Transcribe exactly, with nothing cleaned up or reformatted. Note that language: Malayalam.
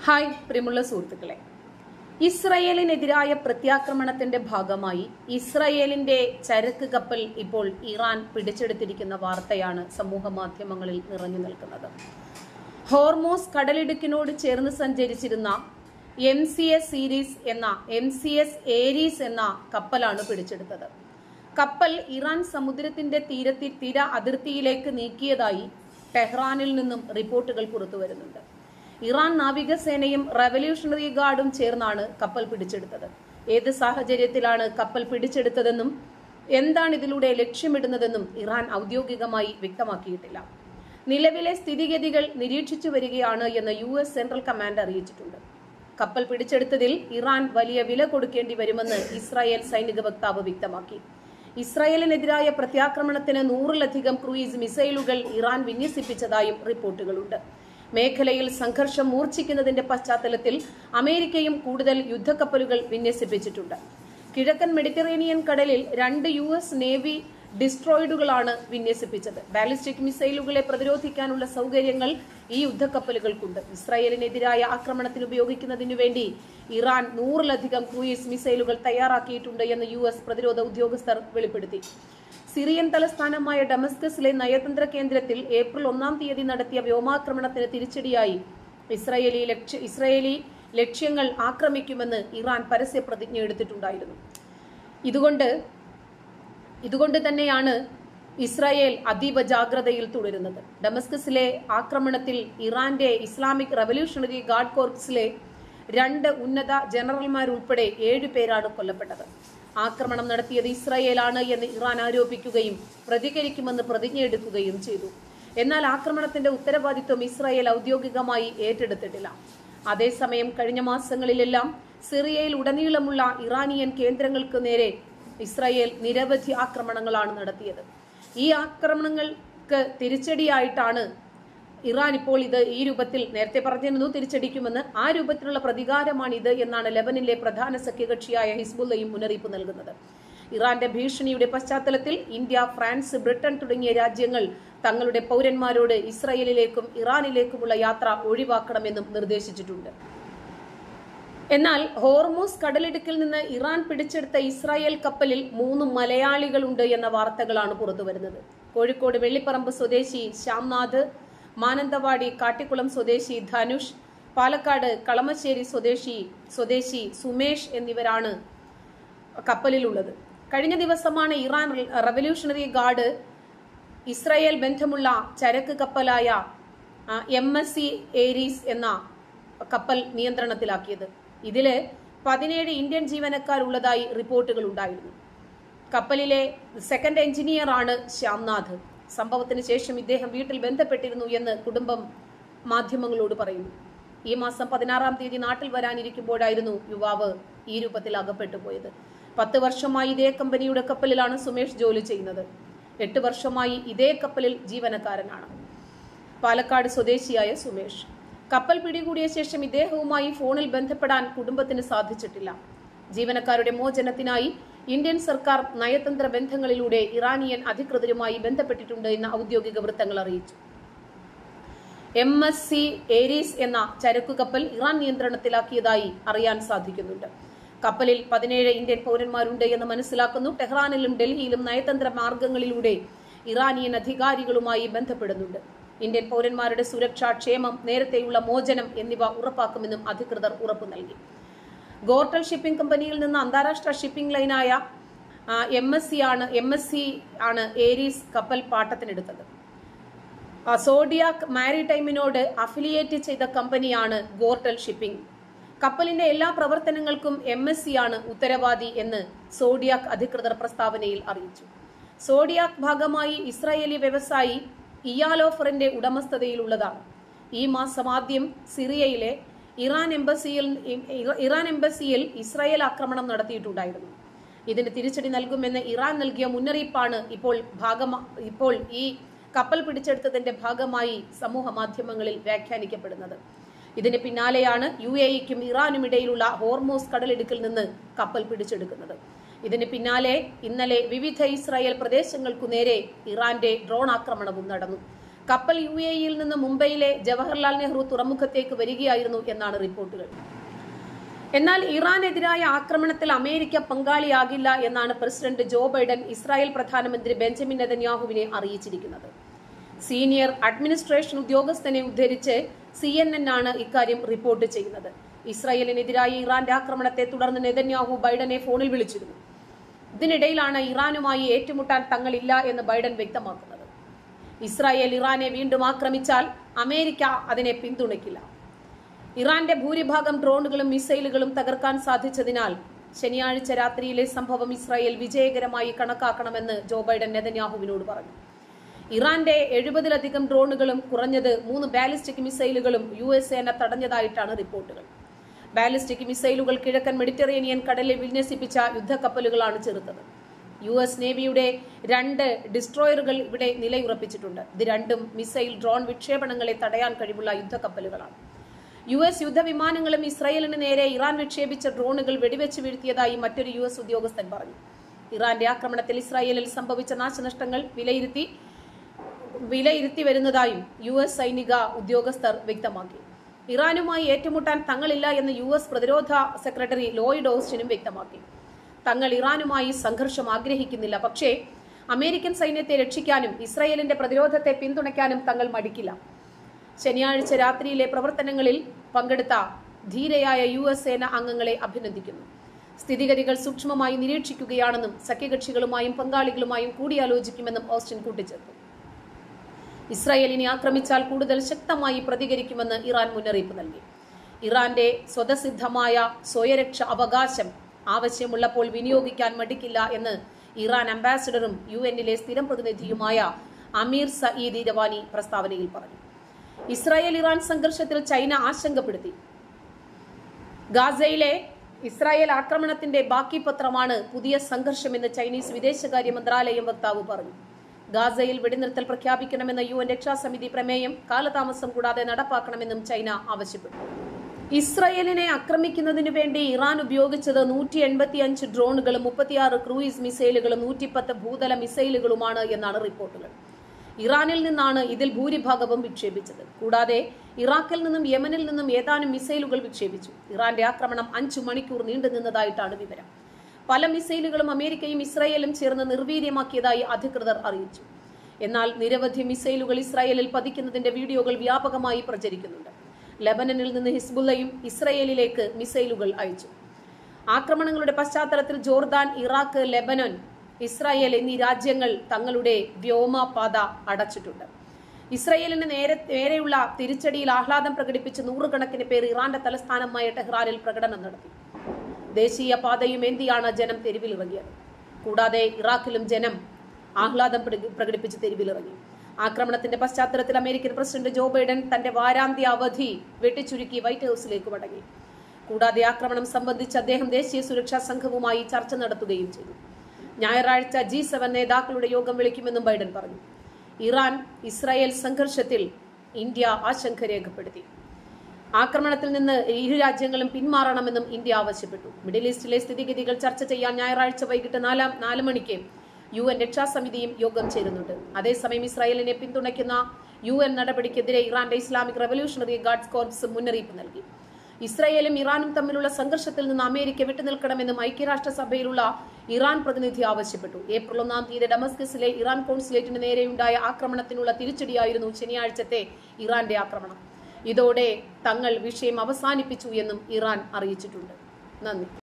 ഹായ് പ്രിയമുള്ള സുഹൃത്തുക്കളെ, ഇസ്രയേലിനെതിരായ പ്രത്യാക്രമണത്തിന്റെ ഭാഗമായി ഇസ്രയേലിന്റെ ചരക്ക് കപ്പൽ ഇപ്പോൾ ഇറാൻ പിടിച്ചെടുത്തിരിക്കുന്ന വാർത്തയാണ് സമൂഹ മാധ്യമങ്ങളിൽ നിറഞ്ഞു നിൽക്കുന്നത്. ഹോർമോസ് കടലിടുക്കിനോട് ചേർന്ന് സഞ്ചരിച്ചിരുന്ന എം സി എസ് സീരീസ് എന്ന എം സി എസ് ഏരീസ് എന്ന കപ്പലാണ് പിടിച്ചെടുത്തത്. കപ്പൽ ഇറാൻ സമുദ്രത്തിന്റെ തീരത്തി തീര അതിർത്തിയിലേക്ക് നീക്കിയതായി ടെഹ്റാനിൽ നിന്നും റിപ്പോർട്ടുകൾ പുറത്തുവരുന്നുണ്ട്. ഇറാൻ നാവികസേനയും റവല്യൂഷണറി ഗാർഡും ചേർന്നാണ് കപ്പൽ പിടിച്ചെടുത്തത്. ഏത് സാഹചര്യത്തിലാണ് കപ്പൽ പിടിച്ചെടുത്തതെന്നും എന്താണ് ഇതിലൂടെ ലക്ഷ്യമിടുന്നതെന്നും ഇറാൻ ഔദ്യോഗികമായി വ്യക്തമാക്കിയിട്ടില്ല. നിലവിലെ സ്ഥിതിഗതികൾ നിരീക്ഷിച്ചു വരികയാണ് എന്ന് യു എസ് സെൻട്രൽ കമാൻഡ് അറിയിച്ചിട്ടുണ്ട്. കപ്പൽ പിടിച്ചെടുത്തതിൽ ഇറാൻ വലിയ വില കൊടുക്കേണ്ടി വരുമെന്ന് ഇസ്രായേൽ സൈനിക വക്താവ് വ്യക്തമാക്കി. ഇസ്രായേലിനെതിരായ പ്രത്യാക്രമണത്തിന് നൂറിലധികം ക്രൂയിസ് മിസൈലുകൾ ഇറാൻ വിന്യസിപ്പിച്ചതായും റിപ്പോർട്ടുകളുണ്ട്. മേഖലയിൽ സംഘർഷം മൂർച്ഛിക്കുന്നതിന്റെ പശ്ചാത്തലത്തിൽ അമേരിക്കയും കൂടുതൽ യുദ്ധക്കപ്പലുകൾ വിന്യസിപ്പിച്ചിട്ടുണ്ട്. കിഴക്കൻ മെഡിറ്ററേനിയൻ കടലിൽ രണ്ട് യു എസ് നേവി ഡിസ്ട്രോയിഡുകളാണ് വിന്യസിപ്പിച്ചത്. ബാലിസ്റ്റിക് മിസൈലുകളെ പ്രതിരോധിക്കാനുള്ള സൗകര്യങ്ങൾ ഈ യുദ്ധക്കപ്പലുകൾക്കുണ്ട്. ഇസ്രായേലിനെതിരായ ആക്രമണത്തിന് ഉപയോഗിക്കുന്നതിനു വേണ്ടി ഇറാൻ നൂറിലധികം ക്രൂയിസ് മിസൈലുകൾ തയ്യാറാക്കിയിട്ടുണ്ട് എന്ന് യു എസ് പ്രതിരോധ ഉദ്യോഗസ്ഥർ വെളിപ്പെടുത്തി. സിറിയൻ തലസ്ഥാനമായ ഡമസ്കസിലെ നയതന്ത്ര കേന്ദ്രത്തിൽ ഏപ്രിൽ ഒന്നാം തീയതി നടത്തിയ വ്യോമാക്രമണത്തിന് തിരിച്ചടിയായി ഇസ്രായേലി ലക്ഷ്യ ഇസ്രായേലി ലക്ഷ്യങ്ങൾ ആക്രമിക്കുമെന്ന് ഇറാൻ പരസ്യ പ്രതിജ്ഞ എടുത്തിട്ടുണ്ടായിരുന്നു. ഇതുകൊണ്ട് ഇതുകൊണ്ട് തന്നെയാണ് ഇസ്രായേൽ അതീവ ജാഗ്രതയിൽ തുടരുന്നത്. ഡമസ്കസിലെ ആക്രമണത്തിൽ ഇറാന്റെ ഇസ്ലാമിക് റവല്യൂഷണറി ഗാർഡ് കോർപ്സിലെ രണ്ട് ഉന്നത ജനറൽമാരുൾപ്പെടെ ഏഴു പേരാണ് കൊല്ലപ്പെട്ടത്. ആക്രമണം നടത്തിയത് ഇസ്രായേലാണ് എന്ന് ഇറാൻ ആരോപിക്കുകയും പ്രതികരിക്കുമെന്ന് പ്രതിജ്ഞയെടുക്കുകയും ചെയ്തു. എന്നാൽ ആക്രമണത്തിന്റെ ഉത്തരവാദിത്വം ഇസ്രായേൽ ഔദ്യോഗികമായി ഏറ്റെടുത്തിട്ടില്ല. അതേസമയം കഴിഞ്ഞ മാസങ്ങളിലെല്ലാം സിറിയയിൽ ഉടനീളമുള്ള ഇറാനിയൻ കേന്ദ്രങ്ങൾക്ക് നേരെ ഇസ്രായേൽ നിരവധി ആക്രമണങ്ങളാണ് നടത്തിയത്. ഈ ആക്രമണങ്ങൾക്ക് തിരിച്ചടിയായിട്ടാണ് ഇറാൻ ഇപ്പോൾ ഇത് ഈ രൂപത്തിൽ നേരത്തെ പറഞ്ഞിരുന്നു തിരിച്ചടിക്കുമെന്ന്. ആ രൂപത്തിലുള്ള പ്രതികാരമാണ് ഇത് എന്നാണ് ലെബനിലെ പ്രധാന സഖ്യകക്ഷിയായ ഹിസ്ബുള്ളയും മുന്നറിയിപ്പ് നൽകുന്നത്. ഇറാന്റെ ഭീഷണിയുടെ പശ്ചാത്തലത്തിൽ ഇന്ത്യ, ഫ്രാൻസ്, ബ്രിട്ടൻ തുടങ്ങിയ രാജ്യങ്ങൾ തങ്ങളുടെ പൗരന്മാരോട് ഇസ്രായേലിലേക്കും ഇറാനിലേക്കുമുള്ള യാത്ര ഒഴിവാക്കണമെന്നും നിർദ്ദേശിച്ചിട്ടുണ്ട്. എന്നാൽ ഹോർമൂസ് കടലിടുക്കിൽ നിന്ന് ഇറാൻ പിടിച്ചെടുത്ത ഇസ്രായേൽ കപ്പലിൽ മൂന്ന് മലയാളികളുണ്ട് എന്ന വാർത്തകളാണ് പുറത്തുവരുന്നത്. കോഴിക്കോട് വെള്ളിപ്പറമ്പ് സ്വദേശി ശ്യാംനാഥ്, മാനന്തവാടി കാട്ടിക്കുളം സ്വദേശി ധനുഷ്, പാലക്കാട് കളമശ്ശേരി സ്വദേശി സ്വദേശി സുമേഷ് എന്നിവരാണ് കപ്പലിലുള്ളത്. കഴിഞ്ഞ ദിവസമാണ് ഇറാൻ റവല്യൂഷണറി ഗാർഡ് ഇസ്രായേൽ ബന്ധമുള്ള ചരക്ക് കപ്പലായ എം എസ് സി ഏരീസ് എന്ന കപ്പൽ നിയന്ത്രണത്തിലാക്കിയത്. ഇതില് പതിനേഴ് ഇന്ത്യൻ ജീവനക്കാരുള്ളതായി റിപ്പോർട്ടുകൾ ഉണ്ടായിരുന്നു. കപ്പലിലെ സെക്കൻഡ് എഞ്ചിനീയർ ആണ് ശ്യാംനാഥ്. സംഭവത്തിന് ശേഷം ഇദ്ദേഹം വീട്ടിൽ ബന്ധപ്പെട്ടിരുന്നു എന്ന് കുടുംബം മാധ്യമങ്ങളോട് പറയുന്നു. ഈ മാസം പതിനാറാം തീയതി നാട്ടിൽ വരാനിരിക്കുമ്പോഴായിരുന്നു യുവാവ് ഈ രൂപത്തിൽ അകപ്പെട്ടു പോയത്. പത്ത് വർഷമായി ഇതേ കമ്പനിയുടെ കപ്പലിലാണ് സുമേഷ് ജോലി ചെയ്യുന്നത്. എട്ട് വർഷമായി ഇതേ കപ്പലിൽ ജീവനക്കാരനാണ് പാലക്കാട് സ്വദേശിയായ സുമേഷ്. കപ്പൽ പിടികൂടിയ ശേഷം ഇദ്ദേഹവുമായി ഫോണിൽ ബന്ധപ്പെടാൻ കുടുംബത്തിന് സാധിച്ചിട്ടില്ല. ജീവനക്കാരുടെ മോചനത്തിനായി ഇന്ത്യൻ സർക്കാർ നയതന്ത്ര ബന്ധങ്ങളിലൂടെ ഇറാനിയൻ അധികൃതരുമായി ബന്ധപ്പെട്ടിട്ടുണ്ട് എന്ന് ഔദ്യോഗിക വൃത്തങ്ങൾ അറിയിച്ചു. എം എസ് സി ഏരീസ് എന്ന ചരക്കു കപ്പൽ ഇറാൻ നിയന്ത്രണത്തിലാക്കിയതായി അറിയാൻ സാധിക്കുന്നുണ്ട്. കപ്പലിൽ പതിനേഴ് ഇന്ത്യൻ പൗരന്മാരുണ്ട് എന്ന് മനസ്സിലാക്കുന്നു. ടെഹ്റാനിലും ഡൽഹിയിലും നയതന്ത്ര മാർഗങ്ങളിലൂടെ ഇറാനിയൻ അധികാരികളുമായി ബന്ധപ്പെടുന്നുണ്ട്. ഇന്ത്യൻ പൗരന്മാരുടെ സുരക്ഷ, ക്ഷേമം, നേരത്തെയുള്ള മോചനം എന്നിവ ഉറപ്പാക്കുമെന്നും അധികൃതർ ഉറപ്പു നൽകി. ഗോർട്ടൽ ഷിപ്പിംഗ് കമ്പനിയിൽ നിന്ന് അന്താരാഷ്ട്ര ഷിപ്പിംഗ് ലൈനായ എം എസ് സി ആണ് എം എസ് സി ആണ് ഏരീസ് കപ്പൽ പാട്ടത്തിനെടുത്തത്. സോഡിയാക് മാരിടൈമിനോട് അഫിലിയേറ്റ് ചെയ്ത കമ്പനിയാണ് ഗോർട്ടൽ ഷിപ്പിംഗ്. കപ്പലിന്റെ എല്ലാ പ്രവർത്തനങ്ങൾക്കും എം എസ് സി ആണ് ഉത്തരവാദി എന്ന് സോഡിയാക് അധികൃതർ പ്രസ്താവനയിൽ അറിയിച്ചു. സോഡിയാക് ഭാഗമായി ഇസ്രായേലി വ്യവസായി ഇയാലോഫറിന്റെ ഉടമസ്ഥതയിലുള്ളതാണ്. ഈ മാസം ആദ്യം സിറിയയിലെ ഇറാൻ എംബസിയിൽ ഇറാൻ എംബസിയിൽ ഇസ്രായേൽ ആക്രമണം നടത്തിയിട്ടുണ്ടായിരുന്നു. ഇതിന് തിരിച്ചടി നൽകുമെന്ന് ഇറാൻ നൽകിയ മുന്നറിയിപ്പാണ് ഇപ്പോൾ ഭാഗമാ ഇപ്പോൾ ഈ കപ്പൽ പിടിച്ചെടുത്തതിന്റെ ഭാഗമായി സമൂഹ മാധ്യമങ്ങളിൽ വ്യാഖ്യാനിക്കപ്പെടുന്നത്. ഇതിന് പിന്നാലെയാണ് യു എ ഇക്കും ഇറാനും ഇടയിലുള്ള ഹോർമോസ് കടലിടുക്കിൽ നിന്ന് കപ്പൽ പിടിച്ചെടുക്കുന്നത്. ഇതിന് പിന്നാലെ ഇന്നലെ വിവിധ ഇസ്രായേൽ പ്രദേശങ്ങൾക്കു നേരെ ഇറാന്റെ ഡ്രോൺ ആക്രമണവും നടന്നു. കപ്പൽ യു എ ഇയിൽ നിന്ന് മുംബൈയിലെ ജവഹർലാൽ നെഹ്റു തുറമുഖത്തേക്ക് വരികയായിരുന്നു എന്നാണ് റിപ്പോർട്ടുകൾ. എന്നാൽ ഇറാനെതിരായ ആക്രമണത്തിൽ അമേരിക്ക പങ്കാളിയാകില്ല എന്നാണ് പ്രസിഡന്റ് ജോ ബൈഡൻ ഇസ്രായേൽ പ്രധാനമന്ത്രി ബെഞ്ചമിൻ നെതന്യാഹുവിനെ അറിയിച്ചിരിക്കുന്നത്. സീനിയർ അഡ്മിനിസ്ട്രേഷൻ ഉദ്യോഗസ്ഥനെ ഉദ്ധരിച്ച് സി എൻ എൻ ആണ് ഇക്കാര്യം റിപ്പോർട്ട് ചെയ്യുന്നത്. ഇസ്രായേലിനെതിരായ ഇറാന്റെ ആക്രമണത്തെ തുടർന്ന് നെതന്യാഹു ബൈഡനെ ഫോണിൽ വിളിച്ചിരുന്നു. ഇതിനിടയിലാണ് ഇറാനുമായി ഏറ്റുമുട്ടാൻ തങ്ങളില്ല എന്ന് ബൈഡൻ വ്യക്തമാക്കുന്നത്. ഇസ്രായേൽ ഇറാനെ വീണ്ടും ആക്രമിച്ചാൽ അമേരിക്ക അതിനെ പിന്തുണയ്ക്കില്ല. ഇറാന്റെ ഭൂരിഭാഗം ഡ്രോണുകളും മിസൈലുകളും തകർക്കാൻ സാധിച്ചതിനാൽ ശനിയാഴ്ച രാത്രിയിലെ സംഭവം ഇസ്രായേൽ വിജയകരമായി കണക്കാക്കണമെന്ന് ജോ ബൈഡൻ നെതന്യാഹുവിനോട് പറഞ്ഞു. ഇറാന്റെ എഴുപതിലധികം ഡ്രോണുകളും കുറഞ്ഞത് മൂന്ന് ബാലിസ്റ്റിക് മിസൈലുകളും യു എസ് സേന തടഞ്ഞതായിട്ടാണ് റിപ്പോർട്ടുകൾ. ബാലിസ്റ്റിക് മിസൈലുകൾ കിഴക്കൻ മെഡിറ്ററേനിയൻ കടലിൽ വിന്യസിപ്പിച്ച യുദ്ധക്കപ്പലുകളാണ് ചെറുത്തത്. യു എസ് നേവിയുടെ രണ്ട് ഡിസ്ട്രോയറുകൾ ഇവിടെ നിലയുറപ്പിച്ചിട്ടുണ്ട്. ഇത് രണ്ടും മിസൈൽ ഡ്രോൺ വിക്ഷേപണങ്ങളെ തടയാൻ കഴിവുള്ള യുദ്ധക്കപ്പലുകളാണ്. യു എസ് യുദ്ധവിമാനങ്ങളും ഇസ്രായേലിന് നേരെ ഇറാൻ വിക്ഷേപിച്ച ഡ്രോണുകൾ വെടിവെച്ച് വീഴ്ത്തിയതായി മറ്റൊരു യു എസ് ഉദ്യോഗസ്ഥൻ പറഞ്ഞു. ഇറാന്റെ ആക്രമണത്തിൽ ഇസ്രായേലിൽ സംഭവിച്ച നാശനഷ്ടങ്ങൾ വിലയിരുത്തി വിലയിരുത്തി വരുന്നതായും യു എസ് സൈനിക ഉദ്യോഗസ്ഥർ വ്യക്തമാക്കി. ഇറാനുമായി ഏറ്റുമുട്ടാൻ തങ്ങളില്ല എന്ന് യു എസ് പ്രതിരോധ സെക്രട്ടറി ലോയിഡ് ഓസ്റ്റിനും വ്യക്തമാക്കി. തങ്ങൾ ഇറാനുമായി സംഘർഷം ആഗ്രഹിക്കുന്നില്ല, പക്ഷേ അമേരിക്കൻ സൈന്യത്തെ രക്ഷിക്കാനും ഇസ്രായേലിന്റെ പ്രതിരോധത്തെ പിന്തുണയ്ക്കാനും തങ്ങൾ മടിക്കില്ല. ശനിയാഴ്ച രാത്രിയിലെ പ്രവർത്തനങ്ങളിൽ പങ്കെടുത്ത ധീരയായ യു എസ് സേന അംഗങ്ങളെ അഭിനന്ദിക്കുന്നു. സ്ഥിതിഗതികൾ സൂക്ഷ്മമായി നിരീക്ഷിക്കുകയാണെന്നും സഖ്യകക്ഷികളുമായും പങ്കാളികളുമായും കൂടിയാലോചിക്കുമെന്നും ഓസ്റ്റിൻ കൂട്ടിച്ചേർത്തു. ഇസ്രായേലിനെ ആക്രമിച്ചാൽ കൂടുതൽ ശക്തമായി പ്രതികരിക്കുമെന്ന് ഇറാൻ മുന്നറിയിപ്പ് നൽകി. ഇറാന്റെ സ്വതസിദ്ധമായ സ്വയരക്ഷ അവകാശം ആവശ്യമുള്ളപ്പോൾ വിനിയോഗിക്കാൻ മടിക്കില്ല എന്ന് ഇറാൻ അംബാസിഡറും യു എന്നിലെ സ്ഥിരം പ്രതിനിധിയുമായ അമീർ സഈദ് ഇരവാനി പ്രസ്താവനയിൽ പറഞ്ഞു. ഇസ്രായേൽ ഇറാൻ സംഘർഷത്തിൽ ചൈന ആശങ്കപ്പെടുത്തി. ഗാസയിലെ ഇസ്രായേൽ ആക്രമണത്തിന്റെ ബാക്കി പത്രമാണ് പുതിയ സംഘർഷമെന്ന് ചൈനീസ് വിദേശകാര്യ മന്ത്രാലയം വക്താവ് പറഞ്ഞു. ഗാസയിൽ വെടിനിർത്തൽ പ്രഖ്യാപിക്കണമെന്ന യു എൻ രക്ഷാസമിതി പ്രമേയം കാലതാമസം കൂടാതെ നടപ്പാക്കണമെന്നും ചൈന ആവശ്യപ്പെട്ടു. ഇസ്രായേലിനെ ആക്രമിക്കുന്നതിനു വേണ്ടി ഇറാൻ ഉപയോഗിച്ചത് നൂറ്റി എൺപത്തി അഞ്ച് ഡ്രോണുകളും മുപ്പത്തിയാറ് ക്രൂയിസ് മിസൈലുകളും നൂറ്റിപ്പത്ത് ഭൂതല മിസൈലുകളുമാണ് എന്നാണ് റിപ്പോർട്ടുകൾ. ഇറാനിൽ നിന്നാണ് ഇതിൽ ഭൂരിഭാഗവും വിക്ഷേപിച്ചത്. കൂടാതെ ഇറാഖിൽ നിന്നും യമനിൽ നിന്നും ഏതാനും മിസൈലുകൾ വിക്ഷേപിച്ചു. ഇറാന്റെ ആക്രമണം അഞ്ചു മണിക്കൂർ നീണ്ടുനിന്നതായിട്ടാണ് വിവരം. പല മിസൈലുകളും അമേരിക്കയും ഇസ്രായേലും ചേർന്ന് നിർവീര്യമാക്കിയതായി അധികൃതർ അറിയിച്ചു. എന്നാൽ നിരവധി മിസൈലുകൾ ഇസ്രായേലിൽ പതിക്കുന്നതിന്റെ വീഡിയോകൾ വ്യാപകമായി പ്രചരിക്കുന്നുണ്ട്. ലെബനനിൽ നിന്ന് ഹിസ്ബുള്ളയും ഇസ്രായേലിലേക്ക് മിസൈലുകൾ അയച്ചു. ആക്രമണങ്ങളുടെ പശ്ചാത്തലത്തിൽ ജോർദാൻ, ഇറാഖ്, ലെബനൻ, ഇസ്രായേൽ എന്നീ രാജ്യങ്ങൾ തങ്ങളുടെ വ്യോമപാത അടച്ചിട്ടുണ്ട്. ഇസ്രായേലിന് നേരെ നേരെയുള്ള തിരിച്ചടിയിൽ ആഹ്ലാദം പ്രകടിപ്പിച്ച് നൂറുകണക്കിന് പേർ ഇറാന്റെ തലസ്ഥാനമായ ടെഹ്റാനിൽ പ്രകടനം നടത്തി. ദേശീയ പാതയും എന്തിയാണ് ജനം തെരുവിലിറങ്ങിയത്. കൂടാതെ ഇറാഖിലും ജനം ആഹ്ലാദം പ്രകടിപ്പിച്ച് തെരുവിലിറങ്ങി. ആക്രമണത്തിന്റെ പശ്ചാത്തലത്തിൽ അമേരിക്കൻ പ്രസിഡന്റ് ജോ ബൈഡൻ തന്റെ വാരാന്ത്യ അവധി വെട്ടിച്ചുരുക്കി വൈറ്റ് ഹൌസിലേക്ക് മടങ്ങി. കൂടാതെ ആക്രമണം സംബന്ധിച്ച് അദ്ദേഹം ദേശീയ സുരക്ഷാ സംഘവുമായി ചർച്ച നടത്തുകയും ചെയ്തു. ഞായറാഴ്ച ജി സെവൻ നേതാക്കളുടെ യോഗം വിളിക്കുമെന്നും ബൈഡൻ പറഞ്ഞു. ഇറാൻ ഇസ്രായേൽ സംഘർഷത്തിൽ ഇന്ത്യ ആശങ്ക രേഖപ്പെടുത്തി. ആക്രമണത്തിൽ നിന്ന് ഇരു രാജ്യങ്ങളും പിന്മാറണമെന്നും ഇന്ത്യ ആവശ്യപ്പെട്ടു. മിഡിൽ ഈസ്റ്റിലെ സ്ഥിതിഗതികൾ ചർച്ച ചെയ്യാൻ ഞായറാഴ്ച വൈകിട്ട് നാലാം നാല് മണിക്ക് യു എൻ രക്ഷാസമിതിയും യോഗം ചേരുന്നുണ്ട്. അതേസമയം ഇസ്രായേലിനെ പിന്തുണയ്ക്കുന്ന യു എൻ നടപടിക്കെതിരെ ഇറാന്റെ ഇസ്ലാമിക് റവല്യൂഷണറി ഗാർഡ്സ് കോർപ്സ് മുന്നറിയിപ്പ് നൽകി. ഇസ്രായേലും ഇറാനും തമ്മിലുള്ള സംഘർഷത്തിൽ നിന്ന് അമേരിക്ക വിട്ടുനിൽക്കണമെന്നും ഐക്യരാഷ്ട്രസഭയിലുള്ള ഇറാൻ പ്രതിനിധി ആവശ്യപ്പെട്ടു. ഏപ്രിൽ ഒന്നാം തീയതി ഡമസ്കസിലെ ഇറാൻ കോൺസുലേറ്റിന് നേരെയുണ്ടായ ആക്രമണത്തിനുള്ള തിരിച്ചടിയായിരുന്നു ശനിയാഴ്ചത്തെ ഇറാന്റെ ആക്രമണം. ഇതോടെ തങ്ങൾ വിഷയം അവസാനിപ്പിച്ചു എന്നും ഇറാൻ അറിയിച്ചിട്ടുണ്ട്. നന്ദി.